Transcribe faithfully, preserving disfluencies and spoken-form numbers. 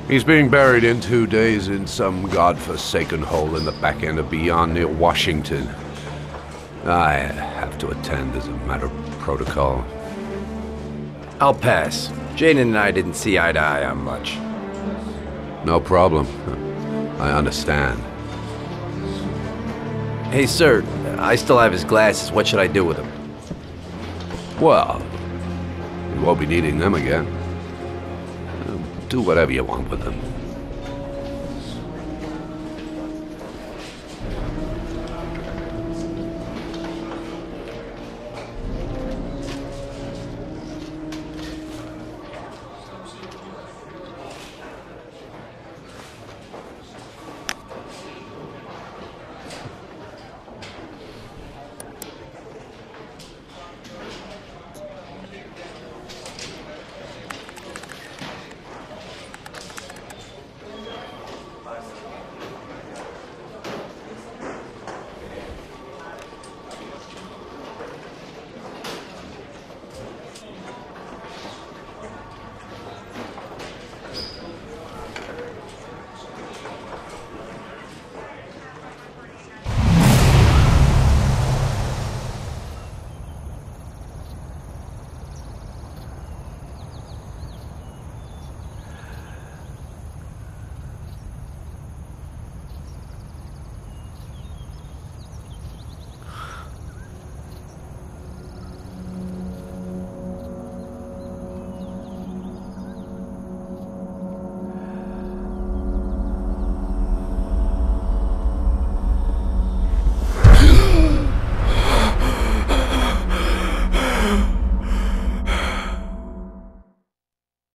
He's being buried in two days in some godforsaken hole in the back end of beyond near Washington. I have to attend as a matter of protocol. I'll pass. Jaden and I didn't see eye to eye on much. No problem. I understand. Hey, sir, I still have his glasses. What should I do with them? Well, you won't be needing them again. Do whatever you want with them.